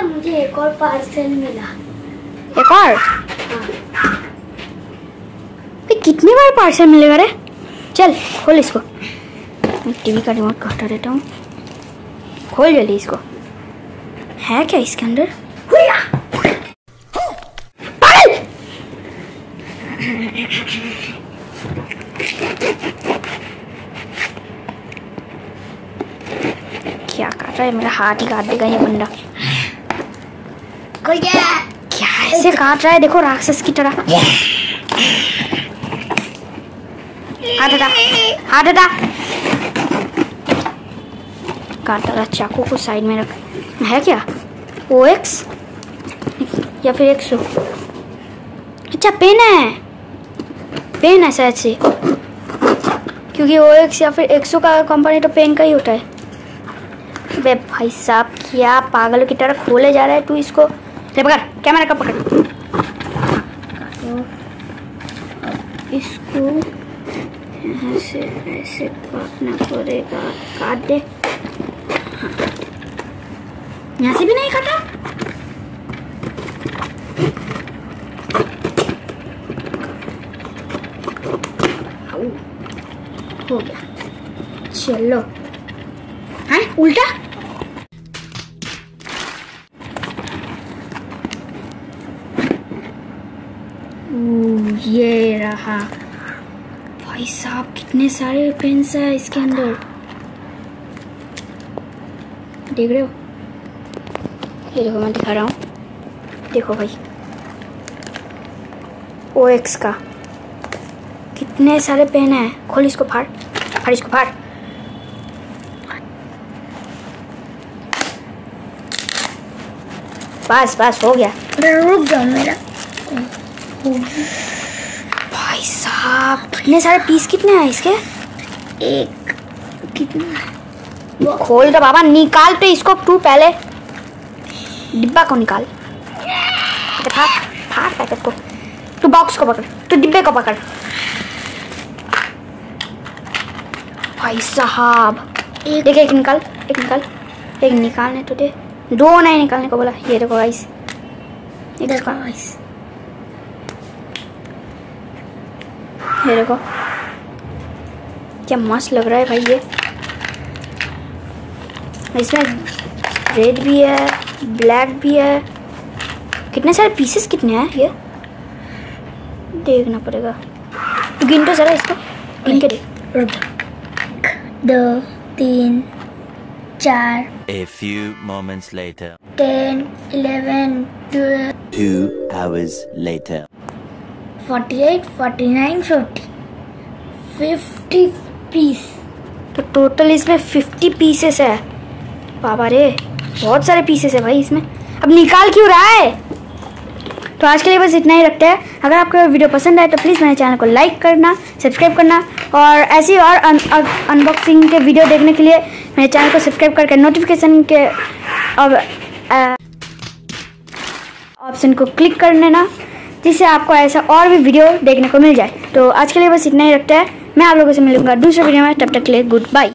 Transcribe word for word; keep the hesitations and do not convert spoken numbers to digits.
मुझे एक और पार्सल मिला। एक और? हाँ। कितनी बार पार्सल मिलेगा रे? चल खोल इसको। टीवी का रिमोट हटा देता हूँ। खोल जल्दी इसको। है क्या इसके अंदर? क्या कर रहा है? मेरा हाथ ही काट देगा ये बंदा। कोई क्या? क्या ऐसे काट रहा है? देखो राक्षस की तरह। हाथ हटा, हाथ हटा। काट रहा। चाकू को साइड में रख। है क्या? ओ एक्स या फिर एक्सो? अच्छा पेन है, पेन है शायद से, क्योंकि ओ एक्स या फिर एक्सो का कंपनी तो पेन का ही होता है। बे भाई साहब क्या पागलों की तरह खोले जा रहा है तू इसको। ले पकड़, कैमरा का पकड़। इसको यहाँ से ऐसे काटना पड़ेगा। काट दे। हाँ। यहाँ से भी नहीं काटा। हो गया। चलो। हाँ उल्टा। ये रहा भाई साहब। कितने सारे पेन्स है इसके अंदर, देख रहे हो? ये देखो मैं दिखा रहा हूँ। देखो भाई ओ एक्स का कितने सारे पेन है। खोल इसको, फाड़ फाड़ इसको, फाड़। बस बस हो गया। रुक जाओ मेरा। भाई साहब कितने सारे पीस। कितने हैं इसके? एक कितना? खोल दो बाबा, निकाल तो इसको तू पहले। डिब्बा को निकाल। फाड़ फाड़ पैकेट को। तू बॉक्स को पकड़, तू डिब्बे को पकड़। भाई साहब एक देख, एक निकाल, एक निकाल, एक निकालने तो दे। दो नहीं निकालने को बोला। ये देखो गाइस, एक देखो गाइस, ये देखो क्या मस्त लग रहा है भाई। ये इसमें रेड भी है, ब्लैक भी है। कितने सारे पीसेस कितने हैं ये देखना पड़ेगा। तो गिन तो जरा इसको, गिन के देख। दो तीन चार। A few moments later. Ten eleven twelve. Two hours later. Forty eight forty nine fifty fifty piece. तो टोटल इसमें फिफ्टी पीसेस है। बाबा रे बहुत सारे पीसेस है भाई इसमें। अब निकाल क्यों रहा है? तो आज के लिए बस इतना ही रखते हैं। अगर आपको वीडियो पसंद आए तो प्लीज़ मेरे चैनल को लाइक करना, सब्सक्राइब करना, और ऐसी और अन, अन, अनबॉक्सिंग के वीडियो देखने के लिए मेरे चैनल को सब्सक्राइब करके नोटिफिकेशन के ऑप्शन को क्लिक कर लेना, जिससे आपको ऐसा और भी वीडियो देखने को मिल जाए। तो आज के लिए बस इतना ही रखते हैं। मैं आप लोगों से मिलूंगा दूसरे वीडियो में। तब तक के लिए गुड बाय।